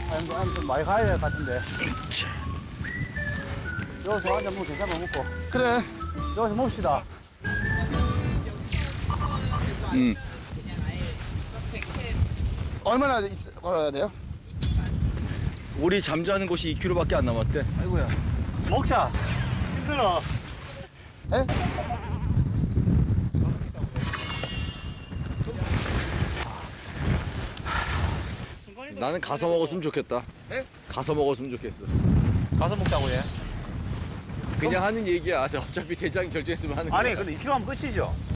좀 많이 가야 될 것 같은데. 여기서 한잔 먹고 괜찮아 먹고. 그래. 여기서 봅시다. 얼마나 걸어야 돼요? 우리 잠자는 곳이 2km밖에 안 남았대. 아이고야. 먹자. 힘들어. 에? 나는 가서 먹었으면 좋겠다. 에? 가서 먹었으면 좋겠어. 가서 먹자고 해. 그냥 하는 얘기야. 어차피 대장이 결정했으면 하는 거야. 아니 근데 2km 하면 끝이죠.